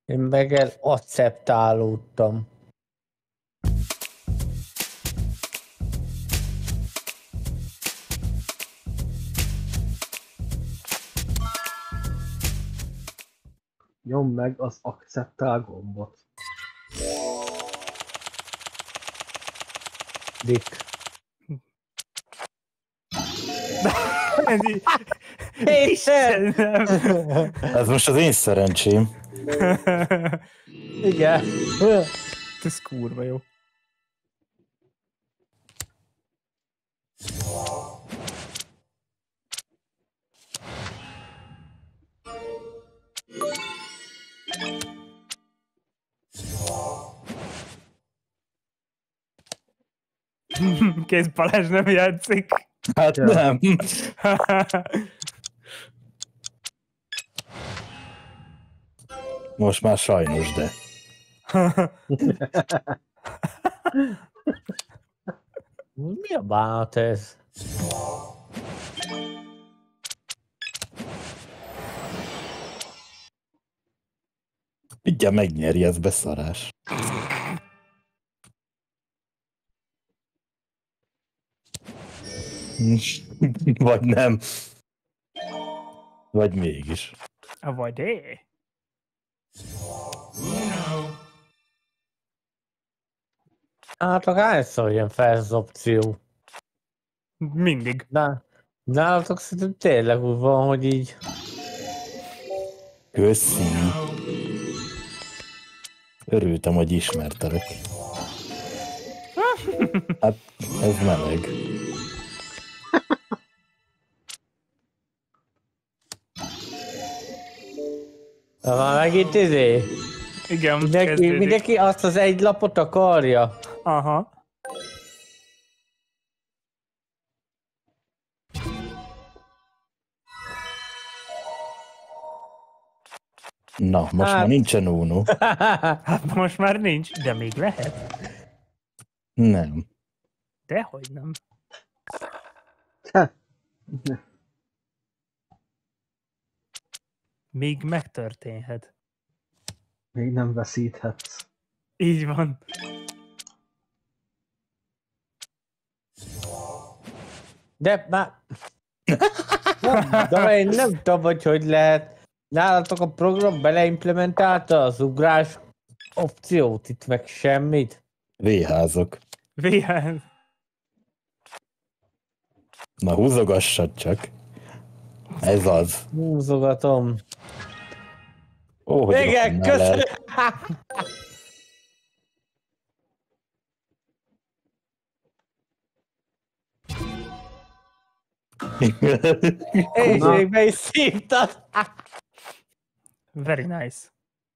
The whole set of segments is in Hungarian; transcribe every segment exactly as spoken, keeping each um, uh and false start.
Én meg el acceptálódtam. Nyomd meg az acceptál gombot. Dick. Istenem! Ez most az én szerencsém. Igen. Ez kurva jó. Kész Balázs nem játszik. Hát Ja. nem. Most már sajnos, de. Mi a bánat ez? Ugye megnyeri, ez beszarás. Vagy nem. Vagy mégis. Vagy é. Hát a hányszor jön fel az opció? Mindig. Na, nálatok szerintem tényleg úgy van, hogy így... Köszi. Örültem, hogy ismertelek. Hát, ez meleg. Na, már megint izé. Igen, Mindenki, kezdődik. mindenki azt az egy lapot akarja. Aha. Na, most Hát. már nincsen Uno. Hát most már nincs, de még lehet. Nem. Dehogy nem. Még megtörténhet. Még nem veszíthetsz. Így van. De már... Nem, de én nem tudom, hogy hogy lehet. Nálatok a program beleimplementálta az ugrás opciót, itt meg semmit. Véházok. vé há. Na, húzogassad csak. Ez az. Húzogatom. Ó, hogy Igen, rohannál el. köszönöm. És Na. még be is szívtad. Very nice.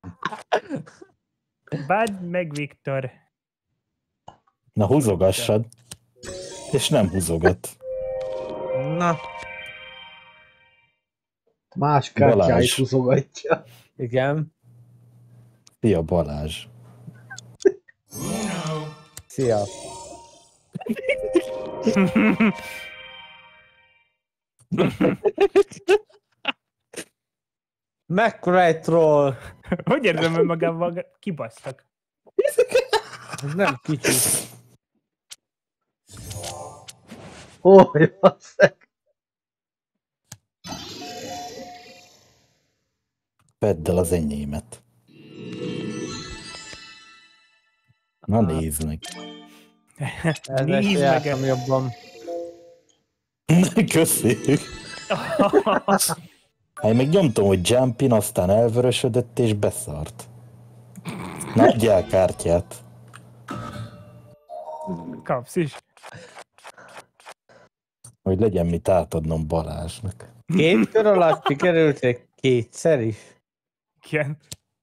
Bad meg Viktor. Na, húzogassad. És nem húzogat. Na, Más kártyáit Balázs. húzogatja. igen. Szia, Balázs. Szia. Mekkora egy troll. Hogy érzem önmagában? Kibasztak. Ez nem kicsi. Ó, basszeg. Vedd el az enyémet. Na, nézd meg. Ez Nézd meg. jártam jobban. Köszi. Hát én meg nyomtam, hogy jumpin, aztán elvörösödött és beszart. Na, adjál kártyát. Kapsz is. Hogy legyen mit átadnom Balázsnak. Két kör alatt sikerült kétszer is. Igen.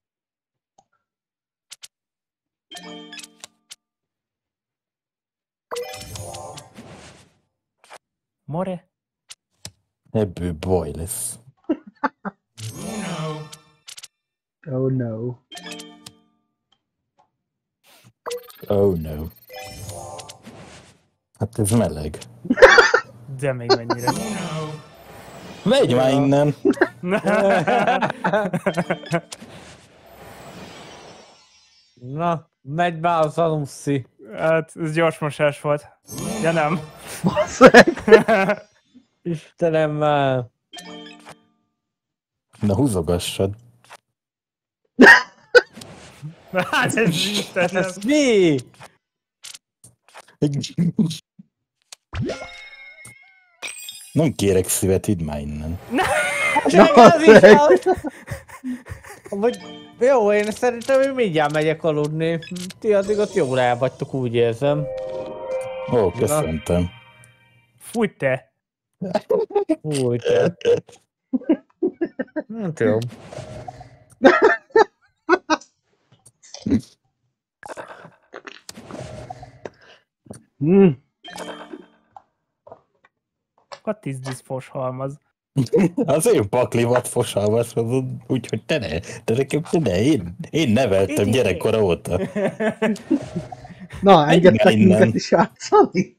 More? Ebből baj lesz. Oh no. Oh no. Hát ez meleg. De még mennyire. Megy már innen! Na, megy be az anuszi. Hát, ez gyors mosás volt. Ja nem. Basszeg! Istenemmel. Na húzogassad. Hát ez Istenem. Ez mi? Nem kérek szívet, idd már innen. Meg az is az. Vagy, jó, én szerintem én mindjárt megyek aludni. Ti addig ott jól el vagytok, úgy érzem. Ó, köszöntem. Fújj te. Úgy, te. Hát jó. Mm. What is this fos halmaz? Az én paklimat fosalmazod, úgyhogy te ne, te nekem te ne, én, én neveltem gyerekkora óta. Na, engedtek Innen. minket is játszani?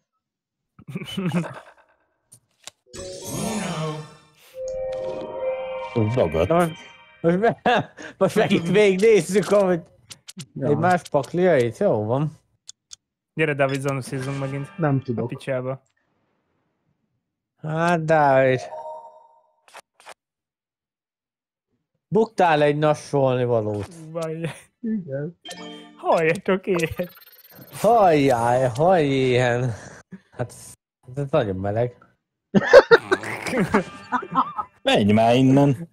Ragadt. Na, most, me, most meg itt végignézzük, hogy Ja, egy más paklia itt, jó van. Gyere, David, zanuszizzunk megint. nem A tudok. picsába. Hát, Dávid. Buktál egy nassolni valót. Vaj. Igen. Halljatok ilyet. Hajjaj, hajj ilyen. Hát, ez nagyon meleg. Menj már innen.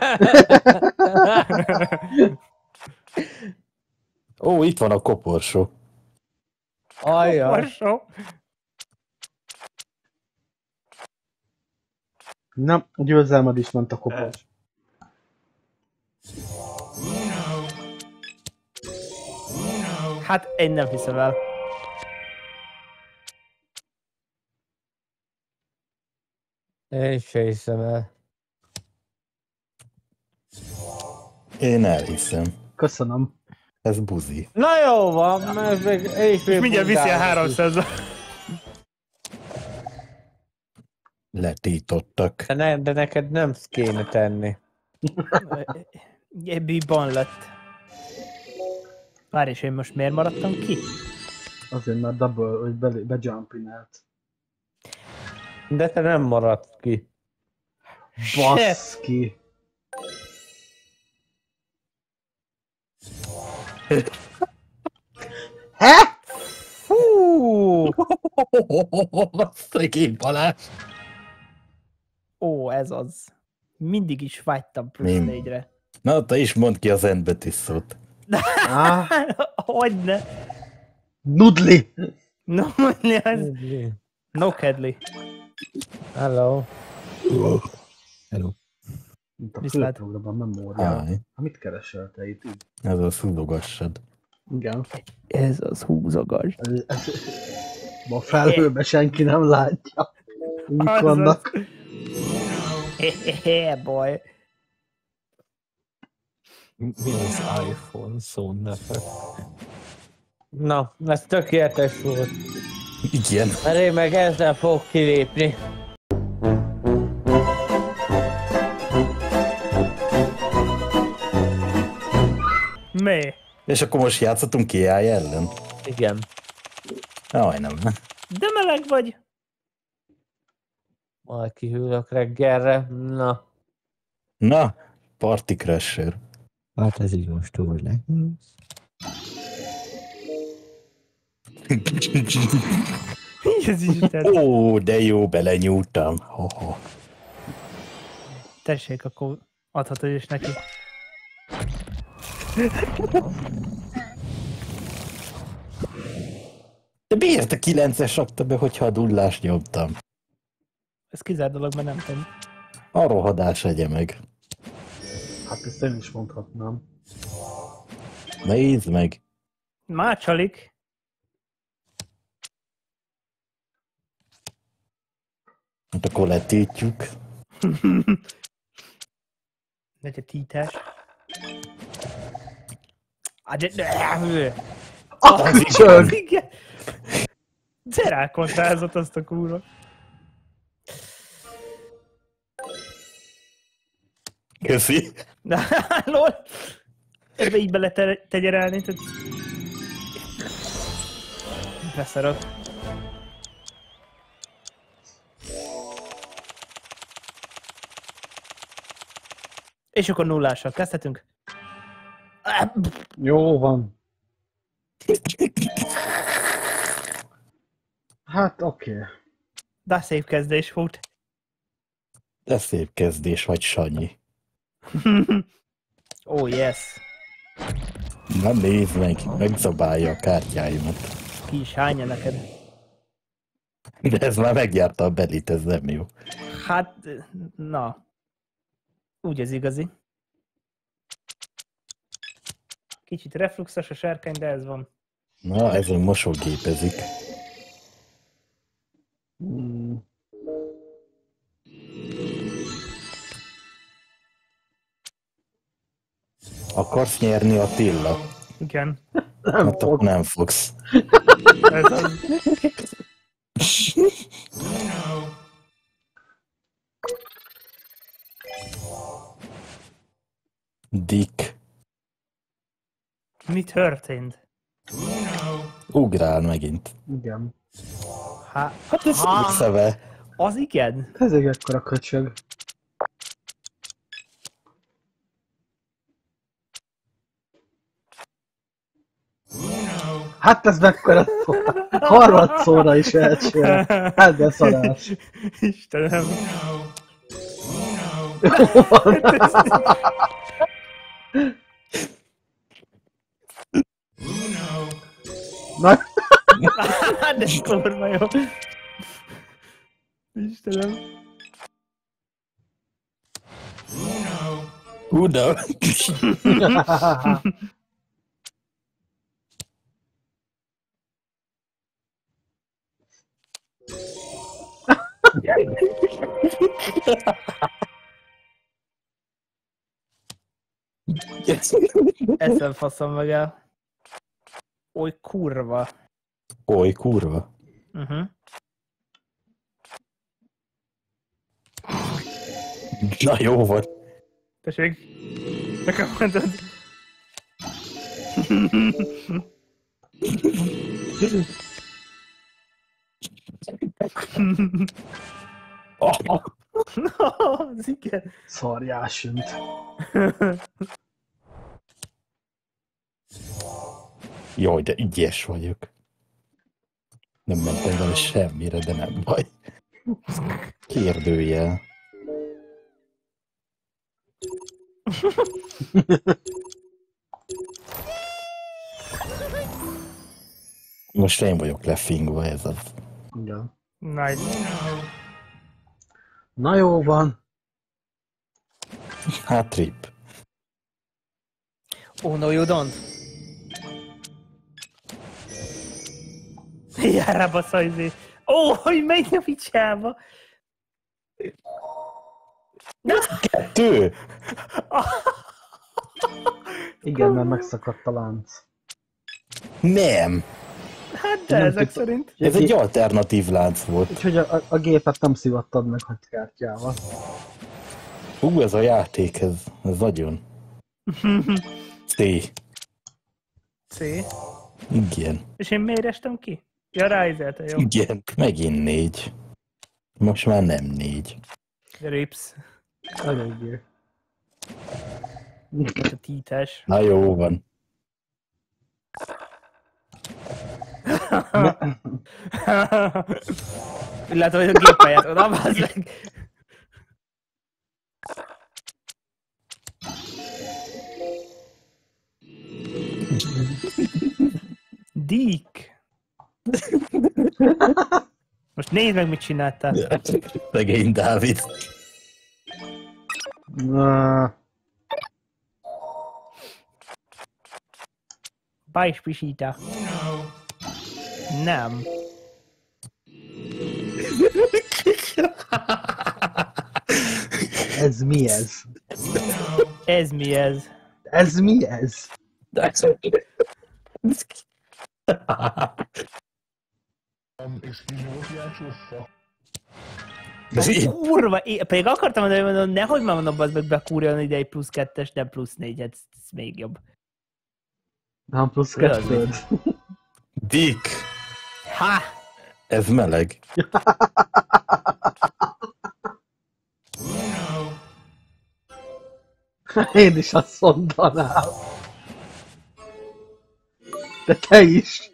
Ó, itt van a koporsó. Ajjaj. Korsó. Na, a győzelmed is ment a kopás. Hát én nem hiszem el. Én se hiszem el. Én elhiszem. Köszönöm. Ez buzi. Na jó van, mert még én is És mindjárt viszi a buktálok. háromszáz. Letítottak. De, ne, de neked nem kéne tenni. Ebbiban lett. Várj, és én most miért maradtam ki? Azért mert double, hogy be, bejumpinált. De te nem maradsz ki. Baszki. He? Hú! Szegény Balázs. Ó, ez az. Mindig is vágytam plusz Mi? négyre. Na, te is mondd ki az endbetű szót. Ah, Hogyne? nudli. No, mi az? No kedli. Hello. Hello. Mint a Viszlát. főprogramban memória. Háj. Ha mit keresel te itt? Így? Ez a szúdogassad. Igen. Ez az húzogas. Ez, ez, ma a felhőben senki nem látja. Így vannak. Hehehe, boy. Mi az iPhone szó neve? Na, ez tökéletes volt. Igen. Mert én meg ezzel fogok kilépni. Mi? És akkor most játszhatunk ki á i ellen? Igen. Jaj, nem. De meleg vagy. Majd kihűlök reggelre. Na. Na, Party Crasher. Hát ez így most túl nehéz. Mi ez Isten? Ó, de jó, belenyúltam. Ho-ho. Tessék, akkor adhatod is neki. De miért a kilences rakta be, hogyha a dullást nyomtam? Ez kizár dolog, mert nem tudom. A rohadás egye meg. Hát ezt én is mondhatnám. Nézd meg. Már csalik. Hát akkor letítjük. Legyen títás. Ah, de... de... Ah, csög! Igen. De rákontrázott azt a kurva. Köszi. Na, lol. Ebbe így bele te- tegyerelni. Tehát... Gépre szarok. És akkor nullással kezdhetünk. Jó van. Hát oké. Okay. De szép kezdés volt. De szép kezdés vagy, Sanyi. Oh yes. Na nézd meg, megzabálja a kártyáimat. Ki is hányja neked? De ez már megjárta a belit, ez nem jó. Hát, na. Úgy az igazi. Kicsit refluxos a sárkány, de ez van. Na, ezen mosógépezik. Hmm. Akarsz nyerni, Attila? Igen. Nem Hát fog. akkor nem fogsz. Ez az. Dick. Mi történt? Ugrál megint. Igen. Há, Hát ez Há. szeve. az igen? Ez egy ekkora köcsög. Hát ez mekkora szó. Harmadszóra is elcsinál. Hát de szarás. Istenem. Jó van. Na, De kurva jó. Istenem. Uno. Ezzel faszom meg el. Oly kurva. Oly, kurva. Uh-huh. Na jó van. Tessék. Nekem mondod. Oh, Az igen. szarjás önt. jaj, de ügyes vagyok. Nem mentem vele semmire, de nem baj. Kérdőjel. Most én vagyok lefingva, ez az. Igen. Nice. Na jó van. Hát trip. Oh no, you don't. Járrá bassza izé. Ó, oh, hogy megy a picsába. Tő! Igen, mert megszakadt a lánc. Nem! Hát de Nem ezek tudtam. szerint. Ez egy alternatív lánc volt. Úgyhogy a, a, a gépet nem szivattad meg hat kártyával. Hú, ez a játék, ez, ez nagyon. Szé. C. Igen. És én miért estem ki? Ja, ráizelte, jó. Igen. Megint négy. Most már nem négy. Rips. Eléggé. A títás. Na jó van. Lehet, hogy a géppályát oda, bazd meg. Dick. Most nézd meg, mit csináltál. Szegény Dávid. Na, Bajspisíta. Nem. ez mi ez? Ez mi ez? Ez mi ez? Ez így. Kurva, é- pedig akartam mondani, hogy mondom, nehogy már mondom, az meg bekúrjon ide egy plusz kettes, nem plusz négy, ez, ez még jobb. Nem plusz Tudod kettőd. Dick. Ha! Ez meleg. Én is azt mondanám. De te is.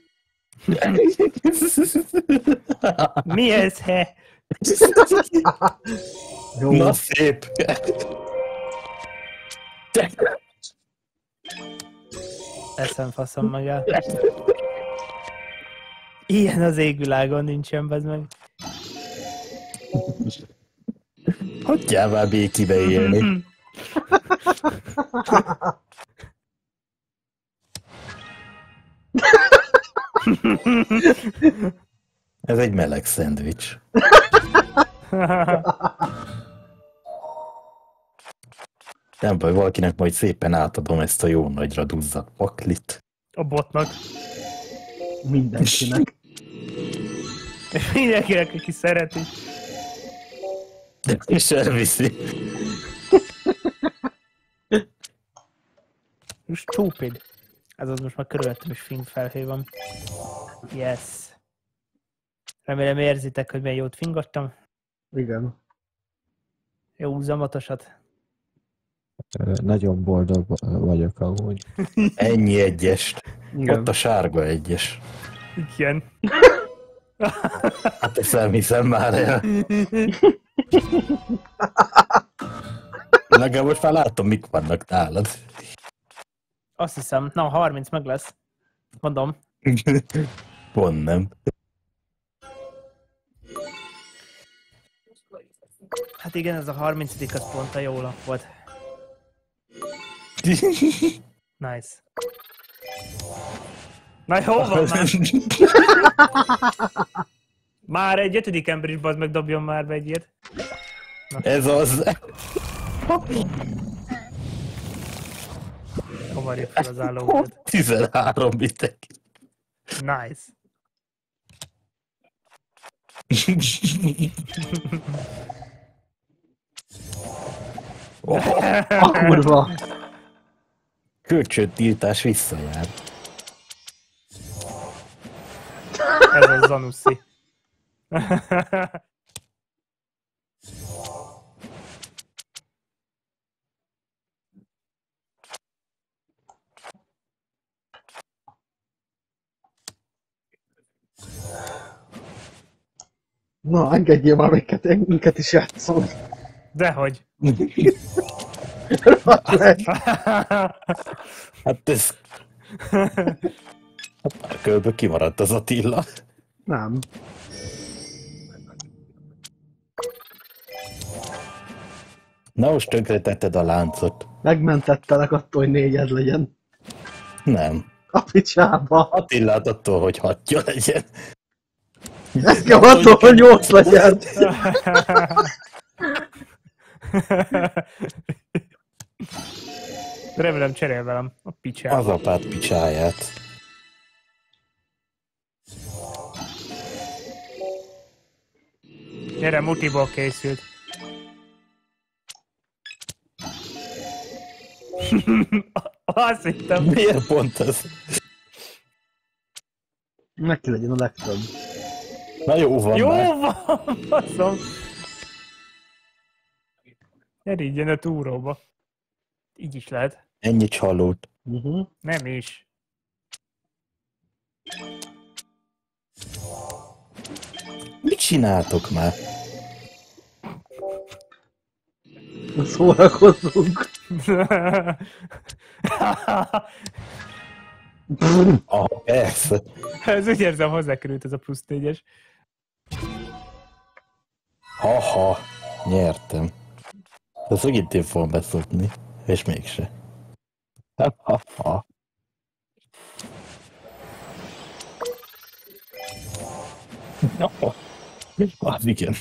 Mi ez, he? Jó. Na szép. Eszem faszom meg el. Ilyen az égvilágon nincsen, bezd meg. Hagyjál már békibe élni. Ez egy meleg szendvics. Nem baj, valakinek majd szépen átadom ezt a jó nagyra duzzadt paklit. A botnak. Mindenkinek. És mindenkinek, aki szereti. És elviszi. Most stupid. Ez az most már körülöttem is fink felhő van. Yes. Remélem érzitek, hogy milyen jót fingottam. Igen. Jó zamatosat. Ö, Nagyon boldog vagyok amúgy. Ennyi egyest. Igen. Ott a sárga egyes. Igen. Hát ezt nem hiszem már el. Legalább most már látom, mik vannak nálad. Azt hiszem, na harminc meg lesz. Mondom. Pont nem. Hát igen, ez a harmincadik az pont a jó lap volt. Nice. Na jó van már. Már egy ötödik ember is bazd meg, dobjon már be egy ilyet. Ez az. Kavarjuk fel az állókat. tizenhárom bitek. Nice. A kurva. Kölcsöntiltás visszajár. Ez a Zanussi. Na, engedjél már minket, minket is játszom. Dehogy. Hát ez... Hát már körülbelül kimaradt az Attila. Nem. Na most tönkretetted a láncot. Megmentettelek attól, hogy négyed legyen. Nem. A picsába. Attilát attól, hogy hatja legyen. Nekem attól, hogy nyolc legyen. Remélem cserél velem a picsába. Az apád picsáját. Gyere, mutiból készült. Azt hittem. Miért pont ez? Neki legyen a legtöbb. Na jó van Jó már. van, faszom. Erigyen a túróba. Így is lehet. Ennyi csalót. Uh-huh. Nem is. Mit csináltok már? Szórakozzunk. Ah, persze. Ez úgy érzem, hozzákerült ez a plusz négyes. Haha, nyertem. Ez megint én fogom beszopni, és mégse. Ha-ha-ha. Az igen.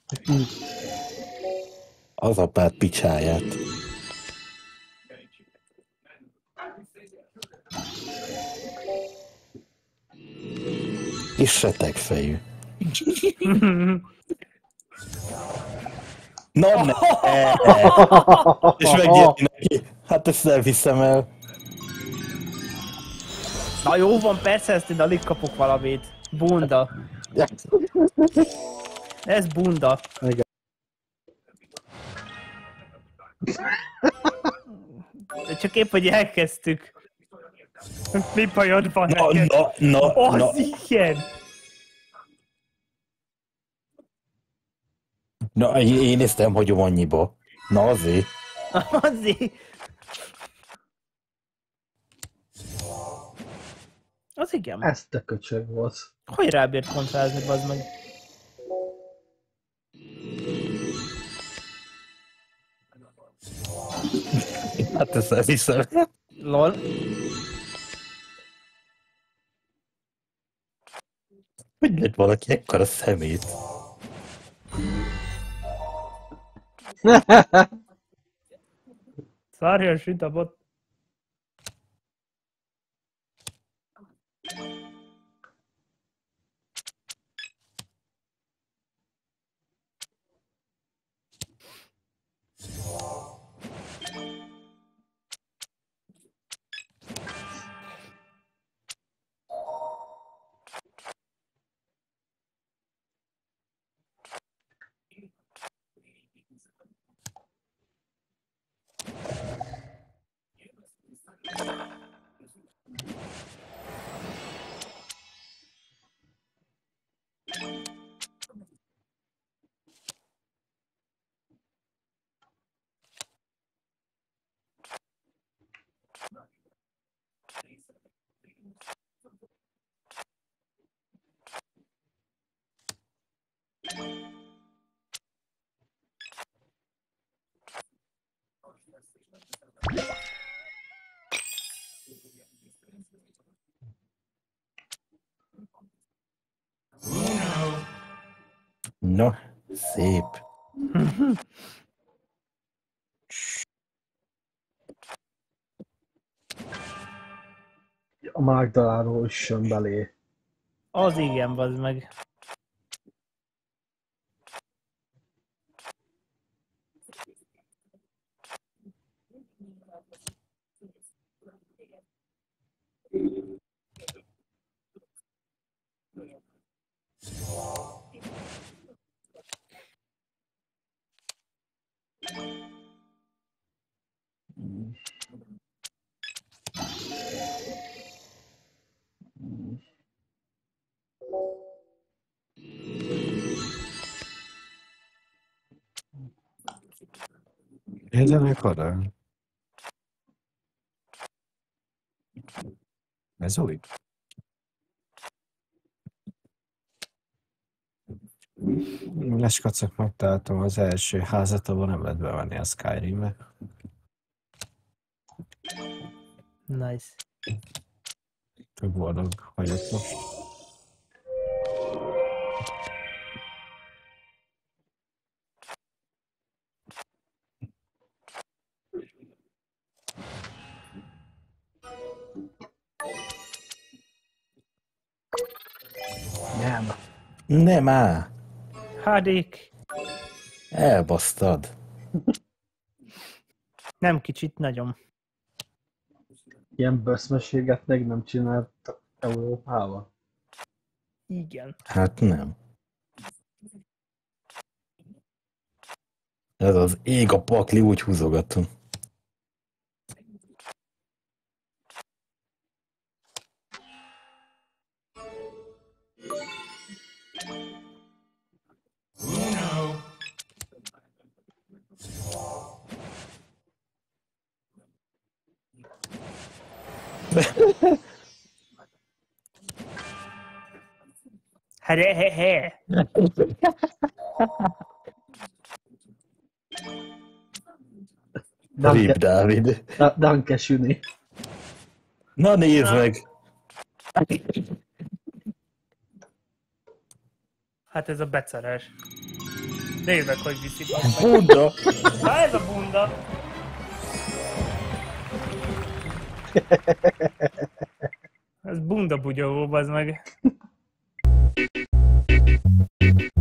Az apád picsáját. És retegfejű. Na ne! És megnyerni neki. Hát ezt nem hiszem el. Na jó van, persze, ezt én alig kapok valamit. Bunda. Ez bunda. Igen. Csak épp, hogy elkezdtük. Mi bajod van Na, neked? na, na, Az na. igen! Na, én ezt nem hagyom annyiba. Na azért. Azért! Az igen. Ez te köcsög volt. Hogy rábírt kontrázni, bazd meg? Hát ezt elhiszem. Lol. Hogy lett valaki ekkora szemét? Szarjon süt a bot. Na, szép. A Magdaláról is jön belé. Az igen, bazd meg. Nézzenek oda. Ez új. Leskacok, megtaláltam az első házat, ahol nem lehet bevenni a Skyrim-be. Nice. Tök boldog vagyok most. Nem. Nem á, Hádék. elbasztad. Nem kicsit, nagyon. Ilyen böszmeséget még nem csináltak Európában. Igen. Hát nem. Ez az ég a pakli, úgy húzogatom. He he he. Rip Dávid. Da- Danke, Süni. Na nézd meg! Hát ez a beceres. Nézd meg, hogy viszik. Bunda! Na ez a bunda. Ez bunda bugyogó, bazd meg.